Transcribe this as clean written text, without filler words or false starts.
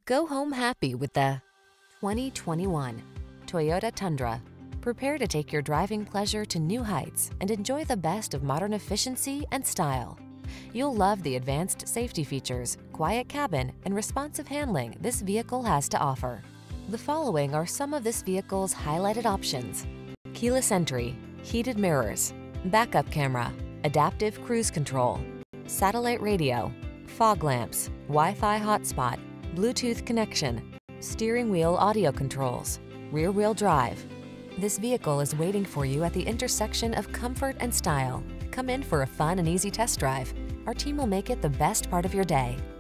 Go home happy with the 2021 Toyota Tundra. Prepare to take your driving pleasure to new heights and enjoy the best of modern efficiency and style. You'll love the advanced safety features, quiet cabin, and responsive handling this vehicle has to offer. The following are some of this vehicle's highlighted options: keyless entry, heated mirrors, backup camera, adaptive cruise control, satellite radio, fog lamps, Wi-Fi hotspot, Bluetooth connection, steering wheel audio controls, rear-wheel drive. This vehicle is waiting for you at the intersection of comfort and style. Come in for a fun and easy test drive. Our team will make it the best part of your day.